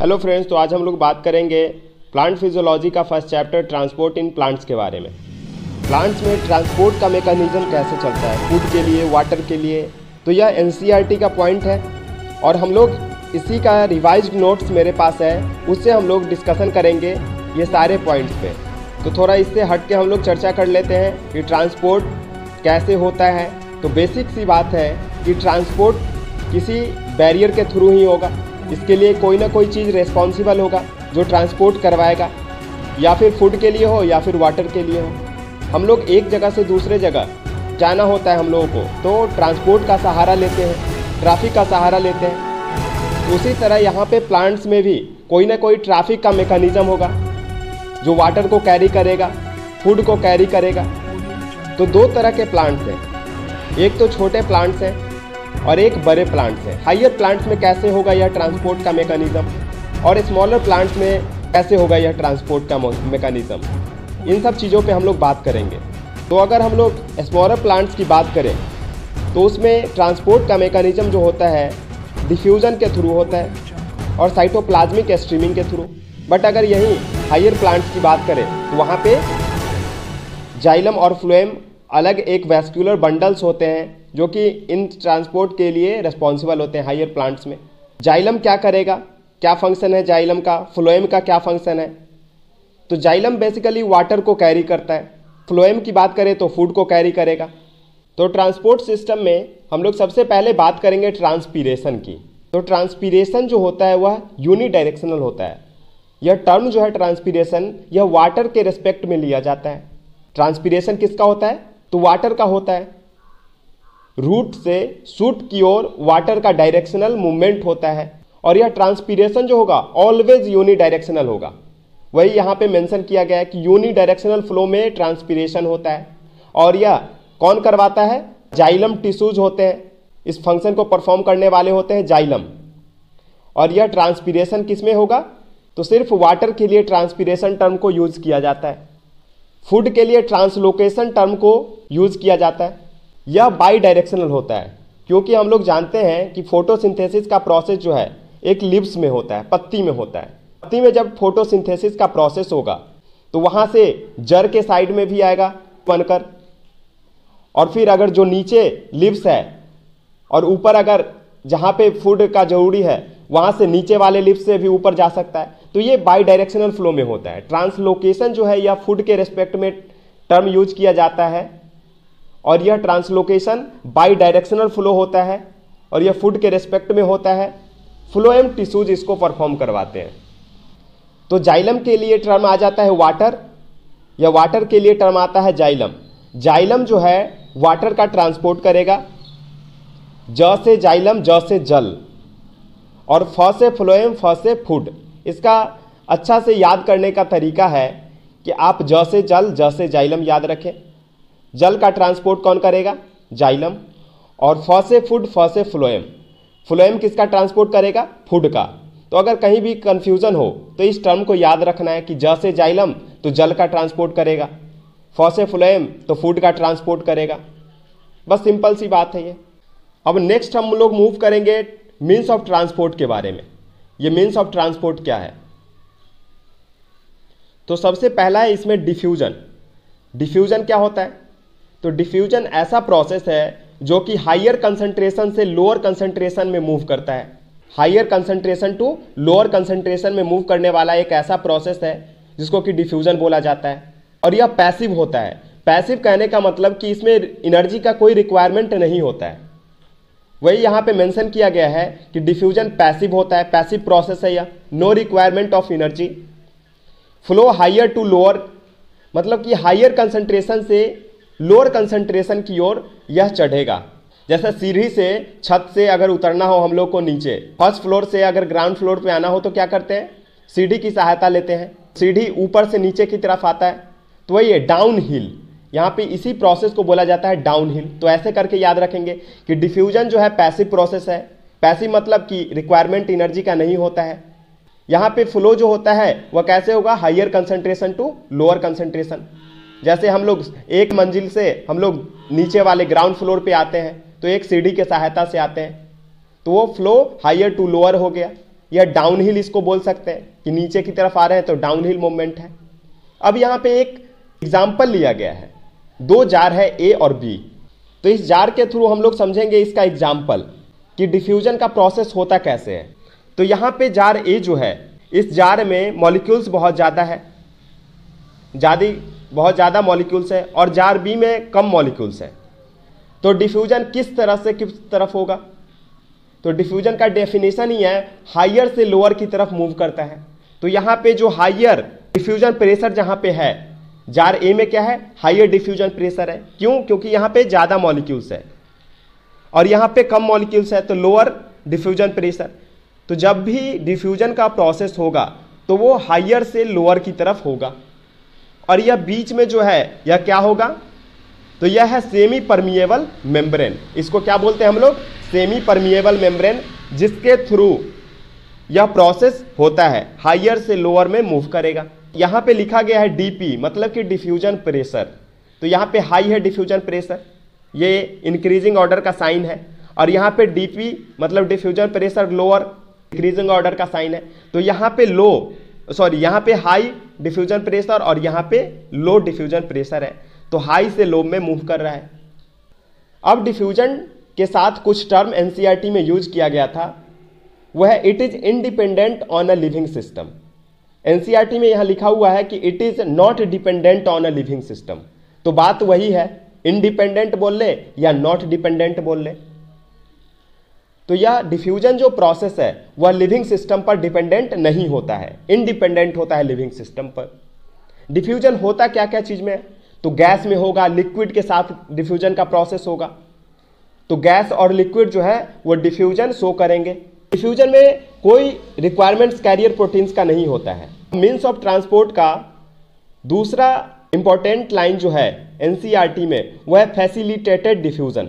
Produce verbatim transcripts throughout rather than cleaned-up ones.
Hello friends, तो आज हम लोग बात करेंगे प्लांट फिजियोलॉजी का first chapter transport in plants के बारे में। प्लांट्स में ट्रांसपोर्ट का मेकैनिज्म कैसे चलता है, फूड के लिए, वाटर के लिए। तो यह एनसीईआरटी का पॉइंट है और हम लोग इसी का रिवाइज्ड नोट्स मेरे पास है, उससे हम लोग डिस्कशन करेंगे ये सारे पॉइंट्स पे। तो थोड़ा इससे हट के हम लोग चर्चा कर लेते हैं कि ट्रांसपोर्ट कैसे होता है। तो बेसिक सी बात है कि ट्रांसपोर्ट किसी बैरियर के थ्रू ही होगा। इसके लिए कोई ना कोई चीज़ रेस्पॉन्सिबल होगा जो ट्रांसपोर्ट करवाएगा, या फिर फूड के लिए हो या फिर वाटर के लिए हो। हम लोग एक जगह से दूसरे जगह जाना होता है हम लोगों को, तो ट्रांसपोर्ट का सहारा लेते हैं, ट्रैफिक का सहारा लेते हैं। उसी तरह यहाँ पे प्लांट्स में भी कोई ना कोई ट्रैफिक का मेकैनिज्म होगा जो वाटर को कैरी करेगा, फूड को कैरी करेगा। तो दो तरह के प्लांट्स हैं, एक तो छोटे प्लांट्स हैं और एक बड़े प्लांट्स हैं। हायर प्लांट्स में कैसे होगा यह ट्रांसपोर्ट का मेकैनिज्म, और स्मॉलर प्लांट्स में कैसे होगा यह ट्रांसपोर्ट का मेकैनिज्म। इन सब चीज़ों पे हम लोग बात करेंगे। तो अगर हम लोग स्मॉलर प्लांट्स की बात करें तो उसमें ट्रांसपोर्ट का मेकैनिज्म जो होता है डिफ्यूज़न के थ्रू होता है और साइटोप्लाज्मिक स्ट्रीमिंग के थ्रू। बट अगर यही हायर प्लांट्स की बात करें तो वहाँ पे जाइलम और फ्लोएम अलग एक वैस्कुलर बंडल्स होते हैं जो कि इन ट्रांसपोर्ट के लिए रिस्पॉन्सिबल होते हैं हायर प्लांट्स में। जाइलम क्या करेगा, क्या फंक्शन है जाइलम का, फ्लोएम का क्या फंक्शन है। तो जाइलम बेसिकली वाटर को कैरी करता है, फ्लोएम की बात करें तो फूड को कैरी करेगा। तो ट्रांसपोर्ट सिस्टम में हम लोग सबसे पहले बात करेंगे ट्रांसपीरेशन की। तो ट्रांसपीरेशन जो होता है वह यूनिडायरेक्शनल होता है। यह टर्म जो है ट्रांसपीरेशन, यह वाटर के रिस्पेक्ट में लिया जाता है। ट्रांसपीरेशन किसका होता है, तो वाटर का होता है। रूट से शूट की ओर वाटर का डायरेक्शनल मूवमेंट होता है और यह ट्रांसपीरेशन जो होगा ऑलवेज यूनिडायरेक्शनल होगा। वही यहाँ पे मेंशन किया गया है कि यूनिडायरेक्शनल फ्लो में ट्रांसपीरेशन होता है और यह कौन करवाता है, जाइलम टिश्यूज होते हैं, इस फंक्शन को परफॉर्म करने वाले होते हैं जाइलम। और यह ट्रांसपीरेशन किस में होगा, तो सिर्फ वाटर के लिए ट्रांसपीरेशन टर्म को यूज किया जाता है, फूड के लिए ट्रांसलोकेशन टर्म को यूज किया जाता है। यह बाई डायरेक्शनल होता है क्योंकि हम लोग जानते हैं कि फोटोसिंथेसिस का प्रोसेस जो है एक लीव्स में होता है, पत्ती में होता है। पत्ती में जब फोटोसिंथेसिस का प्रोसेस होगा तो वहाँ से जड़ के साइड में भी आएगा बनकर, और फिर अगर जो नीचे लीव्स है और ऊपर अगर जहाँ पे फूड का जरूरी है वहाँ से नीचे वाले लीव्स से भी ऊपर जा सकता है। तो ये बाई डायरेक्शनल फ्लो में होता है। ट्रांसलोकेशन जो है यह फूड के रेस्पेक्ट में टर्म यूज किया जाता है और यह ट्रांसलोकेशन बाई डायरेक्शनल फ्लो होता है और यह फूड के रेस्पेक्ट में होता है। फ्लोएम टिश्यूज इसको परफॉर्म करवाते हैं। तो जाइलम के लिए टर्म आ जाता है वाटर, या वाटर के लिए टर्म आता है जाइलम। जाइलम जो है वाटर का ट्रांसपोर्ट करेगा, ज से जाइलम, ज से जल, और फ से फ्लोएम, फ से फूड। इसका अच्छा से याद करने का तरीका है कि आप ज से जल, ज से जाइलम याद रखें। जल का ट्रांसपोर्ट कौन करेगा, जाइलम, और फ से फूड, फ से फ्लोएम। फ्लोएम किसका ट्रांसपोर्ट करेगा, फूड का। तो अगर कहीं भी कंफ्यूजन हो तो इस टर्म को याद रखना है कि ज से जाइलम तो जल का ट्रांसपोर्ट करेगा, फ से फ्लोएम तो फूड का ट्रांसपोर्ट करेगा। बस सिंपल सी बात है ये। अब नेक्स्ट हम लोग मूव करेंगे मीन्स ऑफ ट्रांसपोर्ट के बारे में। ये मीन्स ऑफ ट्रांसपोर्ट क्या है, तो सबसे पहला है इसमें डिफ्यूजन। डिफ्यूजन क्या होता है, तो डिफ्यूजन ऐसा प्रोसेस है जो कि हायर कंसंट्रेशन से लोअर कंसंट्रेशन में मूव करता है। Higher concentration to lower concentration में मूव करने वाला एक ऐसा प्रोसेस है जिसको कि डिफ्यूजन बोला जाता है। और यह पैसिव होता है। पैसिव कहने का मतलब कि इसमें एनर्जी का कोई रिक्वायरमेंट नहीं होता है। वही यहाँ पे मेंशन किया गया है कि डिफ्यूजन पैसिव होता है, पैसिव प्रोसेस है यह, no requirement of energy. Flow higher to lower, मतलब कि हायर कंसंट्रेशन से लोअर कंसंट्रेशन की ओर यह चढ़ेगा। जैसे सीढ़ी से, छत से अगर उतरना हो हम लोग को नीचे, फर्स्ट फ्लोर से अगर ग्राउंड फ्लोर पे आना हो तो क्या करते हैं, सीढ़ी की सहायता लेते हैं। सीढ़ी ऊपर से नीचे की तरफ आता है, तो वही है डाउन हिल। यहाँ पे इसी प्रोसेस को बोला जाता है डाउन हिल। तो ऐसे करके याद रखेंगे कि डिफ्यूजन जो है पैसिव प्रोसेस है। पैसिव मतलब कि रिक्वायरमेंट एनर्जी का नहीं होता है। यहाँ पे फ्लो जो होता है वह कैसे होगा, higher concentration to lower concentration. जैसे हम लोग एक मंजिल से हम लोग नीचे वाले ग्राउंड फ्लोर पे आते हैं तो एक सीढ़ी के सहायता से आते हैं, तो वो फ्लो हायर टू लोअर हो गया। या डाउनहिल इसको बोल सकते हैं कि नीचे की तरफ आ रहे हैं तो डाउनहिल मूवमेंट है। अब यहाँ पे एक एग्जाम्पल लिया गया है, दो जार है ए और बी, तो इस जार के थ्रू हम लोग समझेंगे इसका एग्जाम्पल कि डिफ्यूजन का प्रोसेस होता कैसे है। तो यहाँ पे जार ए जो है, इस जार में मॉलिक्यूल्स बहुत ज़्यादा है, ज़्यादा बहुत ज़्यादा मॉलिक्यूल्स है, और जार बी में कम मॉलिक्यूल्स है। तो डिफ्यूजन किस तरह से किस तरफ होगा? तो डिफ्यूजन का डेफिनेशन ही है हायर से लोअर की तरफ मूव करता है। तो यहाँ पे जो हायर डिफ्यूजन प्रेशर जहाँ पे है, जार ए में क्या है? हायर डिफ्यूजन प्रेशर है। क्यों? क्योंकि यहाँ पे ज़्यादा मॉलिक्यूल्स है और यहाँ पे कम मॉलिक्यूल्स है, तो लोअर डिफ्यूजन प्रेशर। तो जब भी डिफ्यूजन का प्रोसेस होगा तो वो हायर से लोअर की तरफ होगा, और यह बीच में जो है यह क्या होगा? तो यह है सेमी परमिएबल मेम्ब्रेन। इसको क्या बोलते हैं हम लोग? सेमी परमिएबल मेम्ब्रेन, जिसके थ्रू यह प्रोसेस होता है, हायर से लोअर में मूव करेगा। यहाँ पे लिखा गया है डीपी, मतलब कि डिफ्यूजन प्रेशर। तो यहाँ पे हाई है डिफ्यूजन प्रेशर, ये इंक्रीजिंग ऑर्डर का साइन है, और यहाँ पे डीपी मतलब diffusion pressure lower, increasing order का साइन है। तो यहाँ पे लो सॉरी यहाँ पे हाई डिफ्यूजन प्रेशर और यहाँ पे लो डिफ्यूजन प्रेशर है, तो हाई से लो में मूव कर रहा है। अब डिफ्यूजन के साथ कुछ टर्म एनसीईआरटी में यूज किया गया था, वह है it is independent on a living system. NCERT में यहाँ लिखा हुआ है कि it is not dependent on a living system. तो बात वही है, इंडिपेंडेंट बोल ले या नॉट डिपेंडेंट बोल ले। तो यह डिफ्यूजन जो प्रोसेस है वह लिविंग सिस्टम पर डिपेंडेंट नहीं होता है, इंडिपेंडेंट होता है लिविंग सिस्टम पर। डिफ्यूजन होता क्या क्या चीज में है? तो गैस में होगा, लिक्विड के साथ डिफ्यूजन का प्रोसेस होगा। तो गैस और लिक्विड जो है वो डिफ्यूजन शो करेंगे। डिफ्यूजन में कोई रिक्वायरमेंट्स कैरियर प्रोटीन्स का नहीं होता है। मीन्स ऑफ ट्रांसपोर्ट का दूसरा इंपॉर्टेंट लाइन जो है एनसीईआरटी में वह है फैसिलिटेटेड डिफ्यूजन।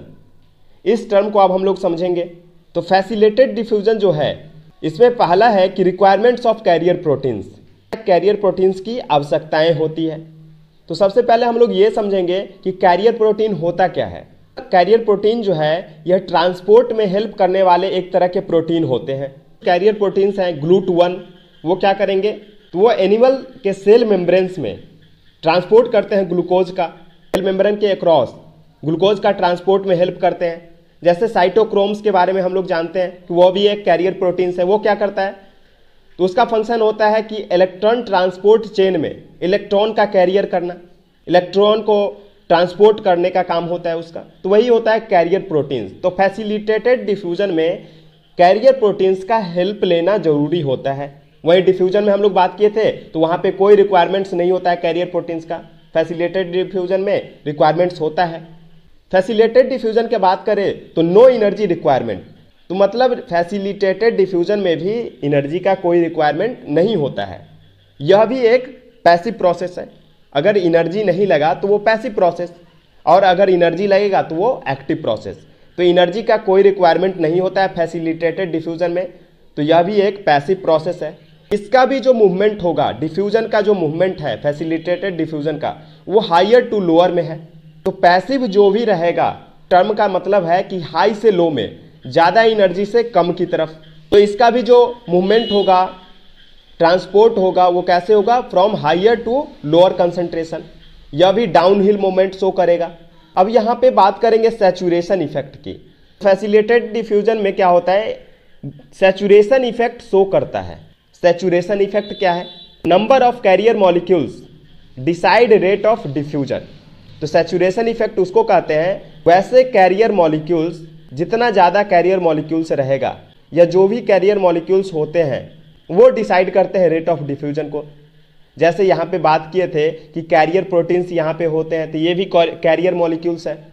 इस टर्म को अब हम लोग समझेंगे। तो फैसिलिटेटेड डिफ्यूजन जो है, इसमें पहला है कि requirements of carrier proteins, carrier proteins की आवश्यकताएं होती है। तो सबसे पहले हम लोग ये समझेंगे कि कैरियर प्रोटीन होता क्या है। कैरियर प्रोटीन जो है यह ट्रांसपोर्ट में हेल्प करने वाले एक तरह के प्रोटीन होते हैं। कैरियर प्रोटीन्स हैं ग्लूट वन, वो क्या करेंगे? तो वो एनिमल के सेल मेम्ब्रेन्स में ट्रांसपोर्ट करते हैं ग्लूकोज का, सेल मेम्ब्रेन के अक्रॉस ग्लूकोज का ट्रांसपोर्ट में हेल्प करते हैं। जैसे साइटोक्रोम्स के बारे में हम लोग जानते हैं कि वो भी एक कैरियर प्रोटीन्स है। वो क्या करता है? तो उसका फंक्शन होता है कि इलेक्ट्रॉन ट्रांसपोर्ट चेन में इलेक्ट्रॉन का कैरियर करना, इलेक्ट्रॉन को ट्रांसपोर्ट करने का काम होता है उसका। तो वही होता है कैरियर प्रोटीन्स। तो फैसिलिटेटेड डिफ्यूजन में कैरियर प्रोटीन्स का हेल्प लेना जरूरी होता है। वही डिफ्यूजन में हम लोग बात किए थे, तो वहाँ पे कोई रिक्वायरमेंट्स नहीं होता है कैरियर प्रोटीन्स का। फैसिलिटेटेड डिफ्यूजन में रिक्वायरमेंट्स होता है। फैसिलिटेटेड डिफ्यूजन की बात करें तो नो एनर्जी रिक्वायरमेंट, तो मतलब फैसिलिटेटेड डिफ्यूजन में भी एनर्जी का कोई रिक्वायरमेंट नहीं होता है। यह भी एक पैसिव प्रोसेस है। अगर एनर्जी नहीं लगा तो वो पैसिव प्रोसेस, और अगर एनर्जी लगेगा तो वो एक्टिव प्रोसेस। तो एनर्जी का कोई रिक्वायरमेंट नहीं होता है फैसिलिटेटेड डिफ्यूजन में, तो यह भी एक पैसिव प्रोसेस है। इसका भी जो मूवमेंट होगा, डिफ्यूजन का जो मूवमेंट है फैसिलिटेटेड डिफ्यूजन का, वो हायर टू लोअर में है। तो पैसिव जो भी रहेगा, टर्म का मतलब है कि हाई से लो में, ज़्यादा एनर्जी से कम की तरफ। तो इसका भी जो मूवमेंट होगा, ट्रांसपोर्ट होगा, वो कैसे होगा? From higher to lower concentration. यह भी डाउनहिल मूवमेंट शो करेगा। अब यहाँ पे बात करेंगे सैचुरेशन इफेक्ट की। फैसिलिटेटेड डिफ्यूजन में क्या होता है? सैचुरेशन इफेक्ट शो करता है। सैचुरेशन इफेक्ट क्या है? Number of carrier molecules decide rate of diffusion. तो सैचुरेशन इफेक्ट उसको कहते हैं वैसे कैरियर मॉलिक्यूल्स, जितना ज़्यादा कैरियर मॉलिक्यूल्स रहेगा या जो भी कैरियर मॉलिक्यूल्स होते हैं वो डिसाइड करते हैं रेट ऑफ डिफ्यूजन को। जैसे यहाँ पे बात किए थे कि कैरियर प्रोटीन्स यहाँ पे होते हैं, तो ये भी कैरियर मॉलिक्यूल्स है।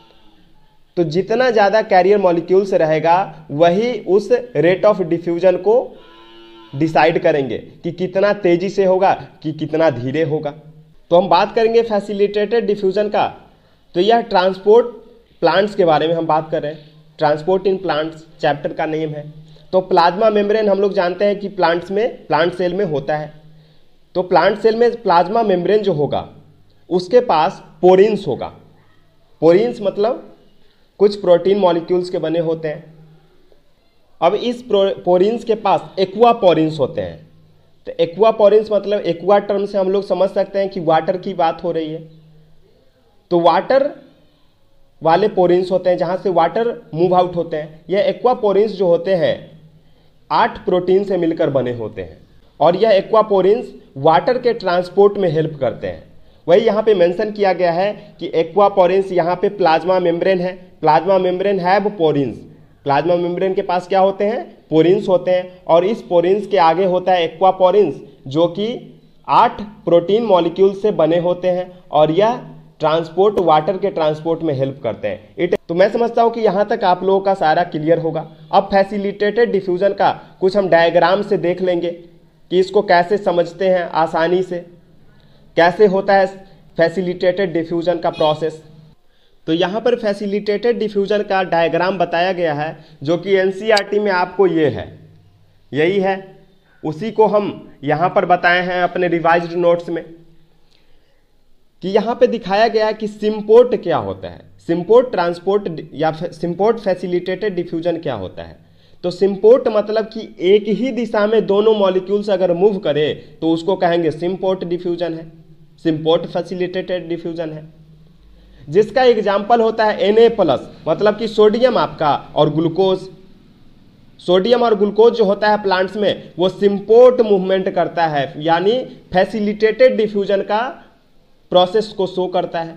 तो जितना ज़्यादा कैरियर मॉलिक्यूल्स रहेगा वही उस रेट ऑफ डिफ्यूजन को डिसाइड करेंगे कि कितना तेजी से होगा कि कितना धीरे होगा। तो हम बात करेंगे फैसिलिटेटेड डिफ्यूजन का। तो यह ट्रांसपोर्ट प्लांट्स के बारे में हम बात कर रहे हैं। ट्रांसपोर्ट इन प्लांट्स चैप्टर का नेम है। तो प्लाज्मा मेम्ब्रेन हम लोग जानते हैं कि प्लांट्स में, प्लांट सेल में होता है। तो प्लांट सेल में प्लाज्मा मेम्ब्रेन जो होगा उसके पास पोरिन्स होगा। पोरिन्स मतलब कुछ प्रोटीन मॉलिक्यूल्स के बने होते हैं। अब इस पोरिन्स के पास एक्वा पोरिन्स होते हैं। तो एक्वा पोरिन्स मतलब एक्वा टर्म से हम लोग समझ सकते हैं कि वाटर की बात हो रही है। तो वाटर वाले पोरिन्स होते हैं जहाँ से वाटर मूव आउट होते हैं। यह एक्वा पोरिन्स जो होते हैं आठ प्रोटीन से मिलकर बने होते हैं और यह एक्वा पोरिन्स वाटर के ट्रांसपोर्ट में हेल्प करते हैं। वही यहाँ पे मेंशन किया गया है कि एक्वा पोरिन्स यहाँ पे प्लाज्मा मेम्ब्रेन है, plasma membrane have porins. Plasma membrane के पास क्या होते हैं? पोरिन्स होते हैं और इस पोरिन्स के आगे होता है एक्वा पोरिन्स जो कि आठ प्रोटीन मॉलिक्यूल से बने होते हैं और यह ट्रांसपोर्ट वाटर के ट्रांसपोर्ट में हेल्प करते हैं। इट तो मैं समझता हूँ कि यहाँ तक आप लोगों का सारा क्लियर होगा। अब फैसिलिटेटेड डिफ्यूजन का कुछ हम डायग्राम से देख लेंगे कि इसको कैसे समझते हैं आसानी से, कैसे होता है फैसिलिटेटेड डिफ्यूजन का प्रोसेस। तो यहाँ पर फैसिलिटेटेड डिफ्यूजन का डायग्राम बताया गया है जो कि एनसीईआरटी में आपको ये है, यही है, उसी को हम यहाँ पर बताए हैं अपने रिवाइज्ड नोट्स में कि यहाँ पे दिखाया गया है कि सिम्पोर्ट क्या होता है, सिम्पोर्ट ट्रांसपोर्ट या सिम्पोर्ट फैसिलिटेटेड डिफ्यूजन क्या होता है। तो सिम्पोर्ट मतलब कि एक ही दिशा में दोनों मॉलिक्यूल्स अगर मूव करे तो उसको कहेंगे सिम्पोर्ट डिफ्यूजन है, सिम्पोर्ट फैसिलिटेटेड डिफ्यूजन है। जिसका एग्जाम्पल होता है एन ए प्लस मतलब कि सोडियम आपका और ग्लूकोज। सोडियम और ग्लूकोज जो होता है प्लांट्स में वो सिम्पोर्ट मूवमेंट करता है, यानी फैसिलिटेटेड डिफ्यूजन का प्रोसेस को शो करता है।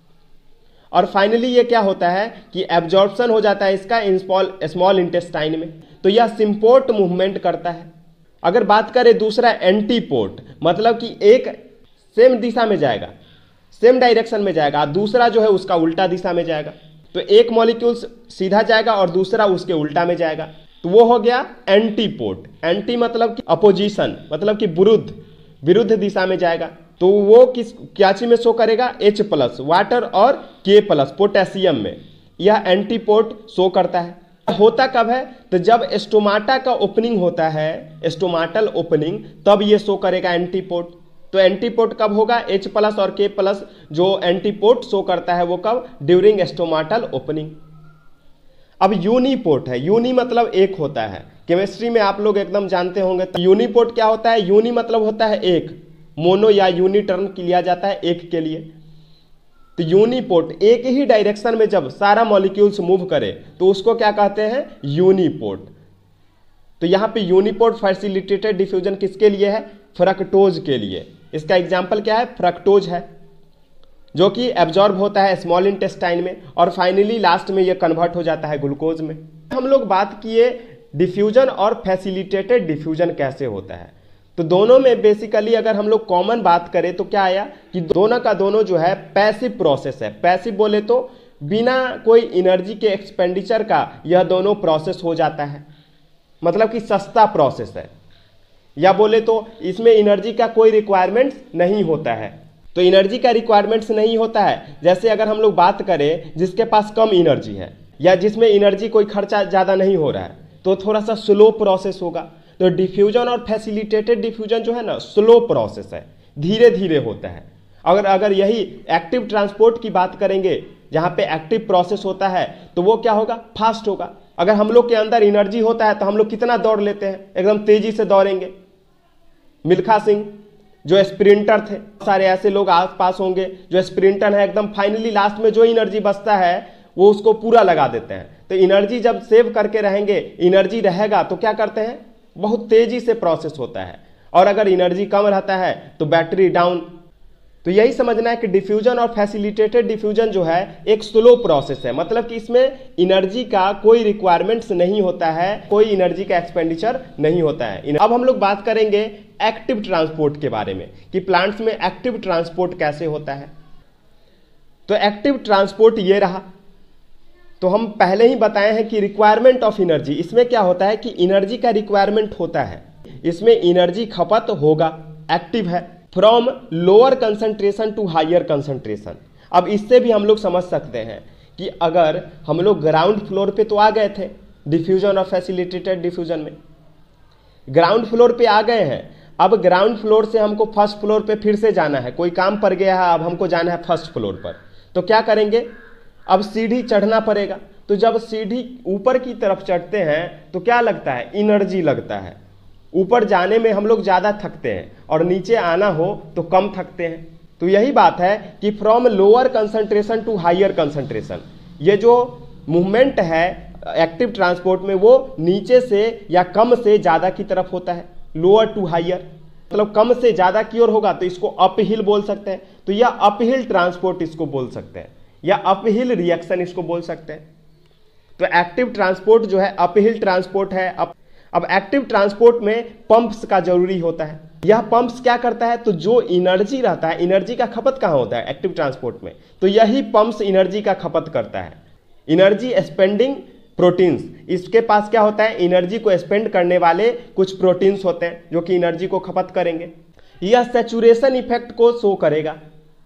और फाइनली ये क्या होता है कि एब्जॉर्प्शन हो जाता है इसका स्मॉल इंटेस्टाइन में, तो यह सिम्पोर्ट मूवमेंट करता है। अगर बात करें दूसरा एंटीपोर्ट मतलब कि एक सेम दिशा में जाएगा, सेम डायरेक्शन में जाएगा, दूसरा जो है उसका उल्टा दिशा में जाएगा। तो एक मॉलिक्यूल सीधा जाएगा और दूसरा उसके उल्टा में जाएगा, तो वो हो गया एंटीपोर्ट। एंटी मतलब कि अपोजिशन मतलब कि विरुद्ध विरुद्ध दिशा में जाएगा। तो वो किस क्या चीज में शो करेगा? H प्लस वाटर और K प्लस पोटेशियम में यह एंटीपोर्ट शो करता है। होता कब है? तो जब स्टोमाटा का ओपनिंग होता है, स्टोमाटल ओपनिंग, तब ये शो करेगा एंटीपोर्ट। तो एंटीपोर्ट कब होगा? H प्लस और K प्लस जो एंटीपोर्ट शो करता है वो कब? During stomatal opening. अब यूनिपोर्ट है, यूनि मतलब एक होता है, केमिस्ट्री में आप लोग एकदम जानते होंगे। तो यूनिपोर्ट क्या होता है? यूनि मतलब होता है एक, मोनो या यूनि टर्म लिया जाता है एक के लिए। तो यूनिपोर्ट एक ही डायरेक्शन में जब सारा मॉलिक्यूल्स मूव करे तो उसको क्या कहते हैं? यूनिपोर्ट। तो यहाँ पे यूनिपोर्ट फैसिलिटेटेड डिफ्यूजन किसके लिए है? फ्रक्टोज के लिए। इसका एग्जाम्पल क्या है? फ्रक्टोज है जो कि एब्जॉर्ब होता है स्मॉल इंटेस्टाइन में और फाइनली लास्ट में ये कन्वर्ट हो जाता है ग्लूकोज में। हम लोग बात किए डिफ्यूजन और फैसिलिटेटेड डिफ्यूजन कैसे होता है। तो दोनों में बेसिकली अगर हम लोग कॉमन बात करें तो क्या आया कि दोनों का दोनों जो है पैसिव प्रोसेस है। पैसिव बोले तो बिना कोई एनर्जी के एक्सपेंडिचर का यह दोनों प्रोसेस हो जाता है, मतलब कि सस्ता प्रोसेस है, या बोले तो इसमें एनर्जी का कोई रिक्वायरमेंट्स नहीं होता है। तो एनर्जी का रिक्वायरमेंट्स नहीं होता है। जैसे अगर हम लोग बात करें जिसके पास कम एनर्जी है या जिसमें एनर्जी कोई खर्चा ज़्यादा नहीं हो रहा है तो थोड़ा सा स्लो प्रोसेस होगा। तो डिफ्यूजन और फैसिलिटेटेड डिफ्यूजन जो है ना स्लो प्रोसेस है, धीरे धीरे होता है। अगर अगर यही एक्टिव ट्रांसपोर्ट की बात करेंगे जहाँ पे एक्टिव प्रोसेस होता है तो वो क्या होगा? फास्ट होगा। अगर हम लोग के अंदर एनर्जी होता है तो हम लोग कितना दौड़ लेते हैं, एकदम तेजी से दौड़ेंगे। मिल्खा सिंह जो स्प्रिंटर थे, सारे ऐसे लोग आस पास होंगे जो स्प्रिंटर है, एकदम फाइनली लास्ट में जो एनर्जी बचता है वो उसको पूरा लगा देते हैं। तो एनर्जी जब सेव करके रहेंगे, एनर्जी रहेगा तो क्या करते हैं? बहुत तेजी से प्रोसेस होता है। और अगर एनर्जी कम रहता है तो बैटरी डाउन। तो यही समझना है कि डिफ्यूजन और फैसिलिटेटेड डिफ्यूजन जो है एक स्लो प्रोसेस है, मतलब कि इसमें एनर्जी का कोई रिक्वायरमेंट्स नहीं होता है, कोई एनर्जी का एक्सपेंडिचर नहीं होता है। अब हम लोग बात करेंगे एक्टिव ट्रांसपोर्ट के बारे में कि प्लांट्स में एक्टिव ट्रांसपोर्ट कैसे होता है। तो एक्टिव ट्रांसपोर्ट ये रहा। तो हम पहले ही बताए हैं कि रिक्वायरमेंट ऑफ एनर्जी, इसमें क्या होता है कि एनर्जी का रिक्वायरमेंट होता है, इसमें एनर्जी खपत होगा, एक्टिव है, from lower concentration to higher concentration. अब इससे भी हम लोग समझ सकते हैं कि अगर हम लोग ग्राउंड फ्लोर पे तो आ गए थे डिफ्यूजन और फैसिलिटेटेड डिफ्यूजन में, ग्राउंड फ्लोर पे आ गए हैं, अब ग्राउंड फ्लोर से हमको फर्स्ट फ्लोर पे फिर से जाना है, कोई काम पड़ गया है, अब हमको जाना है फर्स्ट फ्लोर पर, तो क्या करेंगे? अब सीढ़ी चढ़ना पड़ेगा। तो जब सीढ़ी ऊपर की तरफ चढ़ते हैं तो क्या लगता है, एनर्जी लगता है। ऊपर जाने में हम लोग ज़्यादा थकते हैं और नीचे आना हो तो कम थकते हैं। तो यही बात है कि from lower concentration to higher concentration, ये जो मूवमेंट है एक्टिव ट्रांसपोर्ट में वो नीचे से या कम से ज़्यादा की तरफ होता है, लोअर टू हायर, मतलब कम से ज़्यादा की ओर होगा तो इसको अपहिल बोल सकते हैं। तो यह अपहिल ट्रांसपोर्ट इसको बोल सकते हैं, या अपहिल रिएक्शन इसको बोल सकते हैं। तो एक्टिव ट्रांसपोर्ट जो है अपहिल ट्रांसपोर्ट है। अब अब एक्टिव ट्रांसपोर्ट में पंप्स का जरूरी होता है। यह पंप्स क्या करता है, तो जो एनर्जी रहता है, एनर्जी का खपत कहाँ होता है एक्टिव ट्रांसपोर्ट में, तो यही पंप्स एनर्जी का खपत करता है। एनर्जी स्पेंडिंग प्रोटीन्स, इसके पास क्या होता है, एनर्जी को स्पेंड करने वाले कुछ प्रोटीन्स होते हैं जो कि एनर्जी को खपत करेंगे। यह सैचुरेशन इफेक्ट को शो करेगा।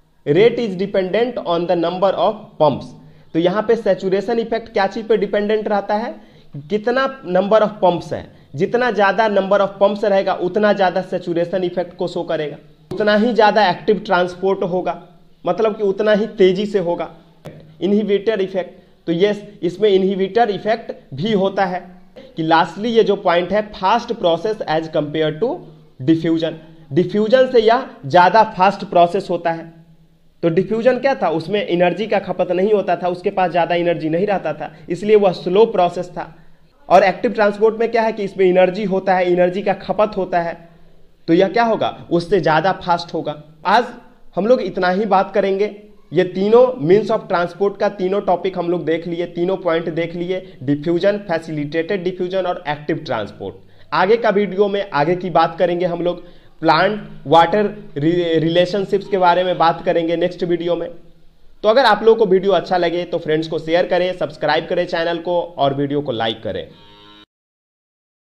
Rate is dependent on the number of pumps. तो यहाँ पे सैचुरेशन इफेक्ट क्या चीज पे डिपेंडेंट रहता है, कितना नंबर ऑफ पंप्स है। जितना ज़्यादा नंबर ऑफ पंप्स रहेगा उतना ज़्यादा सैचुरेशन इफेक्ट को शो करेगा, उतना ही ज़्यादा एक्टिव ट्रांसपोर्ट होगा, मतलब कि उतना ही तेजी से होगा। इनहिबिटर इफेक्ट, तो ये इसमें इनहिबिटर इफेक्ट भी होता है कि लास्टली ये जो पॉइंट है, fast process as compare to diffusion. Diffusion से यह ज़्यादा फास्ट प्रोसेस होता है। तो डिफ्यूजन क्या था, उसमें एनर्जी का खपत नहीं होता था, उसके पास ज़्यादा एनर्जी नहीं रहता था, इसलिए वह स्लो प्रोसेस था। और एक्टिव ट्रांसपोर्ट में क्या है कि इसमें एनर्जी होता है, एनर्जी का खपत होता है, तो यह क्या होगा, उससे ज़्यादा फास्ट होगा। आज हम लोग इतना ही बात करेंगे। ये तीनों मीन्स ऑफ ट्रांसपोर्ट का तीनों टॉपिक हम लोग देख लिए, तीनों पॉइंट देख लिए, डिफ्यूजन, फैसिलिटेटेड डिफ्यूजन और एक्टिव ट्रांसपोर्ट। आगे का वीडियो में आगे की बात करेंगे हम लोग, प्लांट वाटर रिलेशनशिप्स के बारे में बात करेंगे नेक्स्ट वीडियो में। तो अगर आप लोगों को वीडियो अच्छा लगे तो फ्रेंड्स को शेयर करें, सब्सक्राइब करें चैनल को और वीडियो को लाइक करें।